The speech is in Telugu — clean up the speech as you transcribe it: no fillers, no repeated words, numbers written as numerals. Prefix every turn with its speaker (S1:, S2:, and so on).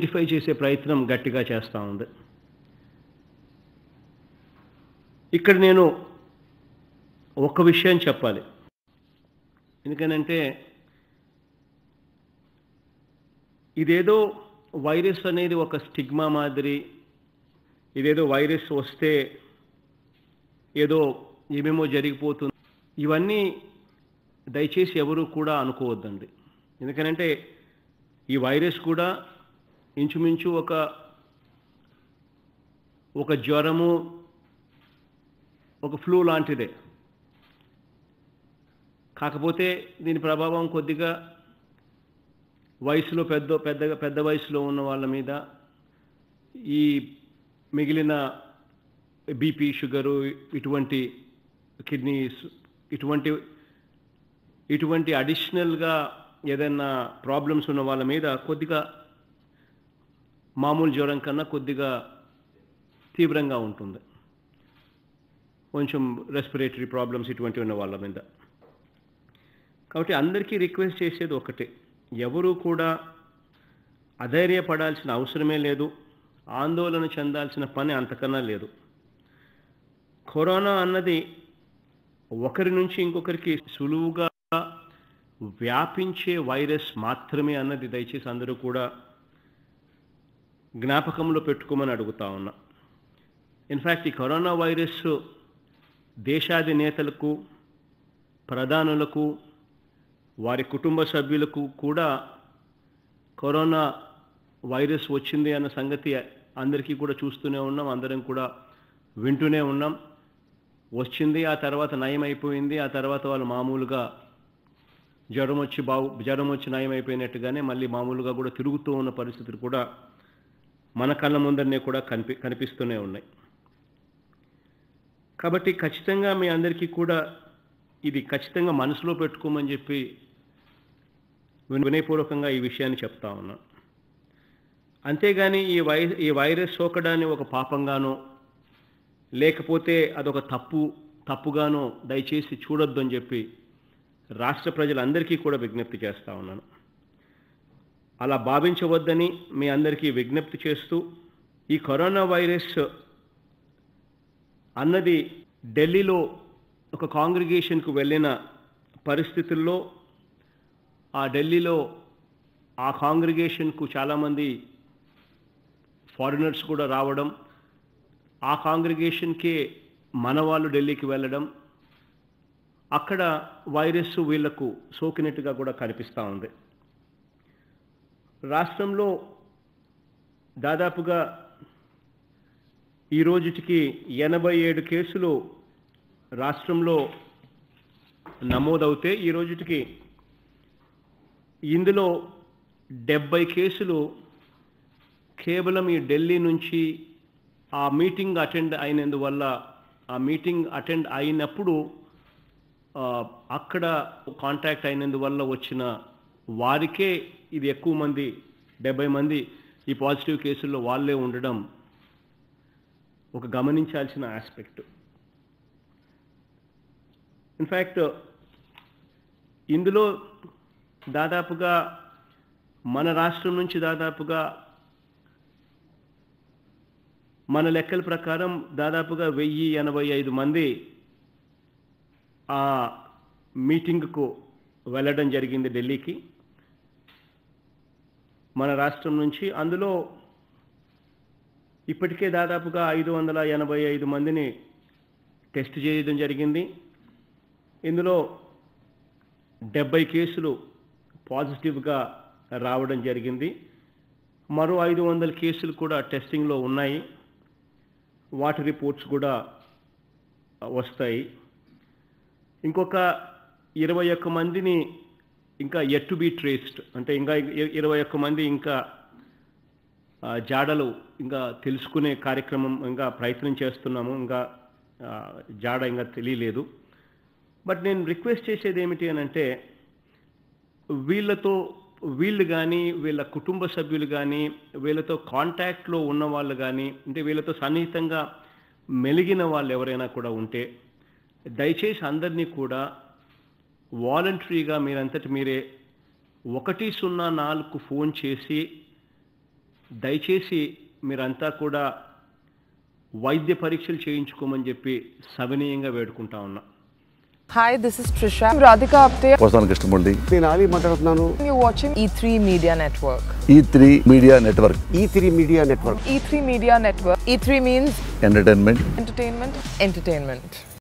S1: ఐడెంటిఫై చేసే ప్రయత్నం గట్టిగా చేస్తూ ఉంది. ఇక్కడ నేను ఒక విషయం చెప్పాలి. ఎందుకనంటే ఇదేదో వైరస్ అనేది ఒక స్టిగ్మా మాదిరి, ఇదేదో వైరస్ వస్తే ఏదో ఏమేమో జరిగిపోతుంది, ఇవన్నీ దయచేసి ఎవరు కూడా అనుకోవద్దండి. ఎందుకనంటే ఈ వైరస్ కూడా ఇంచుమించు ఒక జ్వరము, ఒక ఫ్లూ లాంటిదే. కాకపోతే దీని ప్రభావం కొద్దిగా వయసులో పెద్ద వయసులో ఉన్న వాళ్ళ మీద, ఈ మిగిలిన బీపీ, షుగరు, ఇటువంటి కిడ్నీస్, ఇటువంటి అడిషనల్గా ఏదైనా ప్రాబ్లమ్స్ ఉన్న వాళ్ళ మీద కొద్దిగా మామూలు జ్వరం కన్నా కొద్దిగా తీవ్రంగా ఉంటుంది. కొంచెం రెస్పిరేటరీ ప్రాబ్లమ్స్ ఇటువంటి ఉన్న వాళ్ళ మీద. కాబట్టి అందరికీ రిక్వెస్ట్ చేసేది ఒకటే, ఎవరు కూడా అధైర్యపడాల్సిన అవసరమే లేదు, ఆందోళన చెందాల్సిన పని అంతకన్నా లేదు. కరోనా అన్నది ఒకరి నుంచి ఇంకొకరికి సులువుగా వ్యాపించే వైరస్ మాత్రమే అన్నది దయచేసి అందరూ కూడా జ్ఞాపకంలో పెట్టుకోమని అడుగుతా ఉన్నా. ఇన్ఫ్యాక్ట్ ఈ కరోనా వైరస్ దేశాధినేతలకు, ప్రధానులకు, వారి కుటుంబ సభ్యులకు కూడా కరోనా వైరస్ వచ్చింది అన్న సంగతి అందరికీ కూడా చూస్తూనే ఉన్నాం, అందరం కూడా వింటూనే ఉన్నాం. వచ్చింది, ఆ తర్వాత నయం అయిపోయింది, ఆ తర్వాత వాళ్ళు మామూలుగా జ్వరం వచ్చి నయం అయిపోయినట్టుగానే మళ్ళీ మామూలుగా కూడా తిరుగుతూ ఉన్న పరిస్థితులు కూడా మన కళ్ళ ముందరనే కూడా కనిపిస్తూనే ఉన్నాయి. కాబట్టి ఖచ్చితంగా మీ అందరికీ కూడా ఇది ఖచ్చితంగా మనసులో పెట్టుకోమని చెప్పి వినయపూర్వకంగా ఈ విషయాన్ని చెప్తా ఉన్నా. అంతేగాని ఈ వైరస్ సోకడాన్ని ఒక పాపంగానో లేకపోతే అదొక తప్పుగానో దయచేసి చూడొద్దు అని చెప్పి రాష్ట్ర ప్రజలందరికీ కూడా విజ్ఞప్తి చేస్తూ ఉన్నాను. అలా భావించవద్దని మీ అందరికీ విజ్ఞప్తి చేస్తూ, ఈ కరోనా వైరస్ అన్నది ఢిల్లీలో ఒక కాంగ్రిగేషన్కు వెళ్ళిన పరిస్థితుల్లో ఢిల్లీలో ఆ కాంగ్రిగేషన్కు చాలామంది ఫారినర్స్ కూడా రావడం, ఆ కాంగ్రిగేషన్కే మన వాళ్ళు ఢిల్లీకి వెళ్ళడం, అక్కడ వైరస్ వీళ్లకు సోకినట్టుగా కూడా కనిపిస్తూ ఉంది. రాష్ట్రంలో దాదాపుగా ఈ రోజుకి 87 కేసులు రాష్ట్రంలో నమోదవుతే, ఈ రోజుకి ఇందులో 70 కేసులు కేవలం ఈ ఢిల్లీ నుంచి ఆ మీటింగ్ అటెండ్ అయినప్పుడు అక్కడ కాంటాక్ట్ అయినందువల్ల వచ్చిన వారికే ఇది ఎక్కువ మంది, 70 మంది ఈ పాజిటివ్ కేసుల్లో వాళ్ళే ఉండడం ఒక గమనించాల్సిన ఆస్పెక్ట్. ఇన్ఫ్యాక్ట్ ఇందులో దాదాపుగా మన రాష్ట్రం నుంచి దాదాపుగా మన లెక్కల ప్రకారం దాదాపుగా 1085 మంది ఆ మీటింగ్కు వెళ్ళడం జరిగింది ఢిల్లీకి మన రాష్ట్రం నుంచి. అందులో ఇప్పటికే దాదాపుగా 585 మందిని టెస్ట్ చేయడం జరిగింది. ఇందులో 70 కేసులు పాజిటివ్గా రావడం జరిగింది. మరో 500 కేసులు కూడా టెస్టింగ్లో ఉన్నాయి, వాటి రిపోర్ట్స్ కూడా వస్తాయి. ఇంకొక 21 మందిని ఇంకా యట్ టు బి ట్రేస్డ్, అంటే ఇంకా 21 మంది ఇంకా జాడలు ఇంకా తెలుసుకునే కార్యక్రమం ఇంకా ప్రయత్నం చేస్తున్నాము, ఇంకా జాడ ఇంకా తెలియలేదు. బట్ నేను రిక్వెస్ట్ చేసేది ఏమిటి అని అంటే, వీళ్ళు కానీ వీళ్ళ కుటుంబ సభ్యులు కానీ వీళ్ళతో కాంటాక్ట్లో ఉన్న వాళ్ళు కానీ, అంటే వీళ్ళతో సన్నిహితంగా మెలిగిన వాళ్ళు ఎవరైనా కూడా ఉంటే దయచేసి అందరినీ కూడా వాలంటరీగా మీరంతటి మీరే 104కు ఫోన్ చేసి దయచేసి మీరంతా కూడా వైద్య పరీక్షలు చేయించుకోమని చెప్పి సవినీయంగా వేడుకుంటా ఉన్నా.
S2: Hi, this is Trisha. I'm Radhika Apte.
S3: Posani Krishnamurthy.
S4: నేను ఆలీ మాట్లాడుతున్నాను.
S2: You're watching E3 Media Network.
S3: E3 Media Network.
S4: E3 Media Network.
S2: E3 Media Network. E3 means
S3: Entertainment.
S2: entertainment. Entertainment.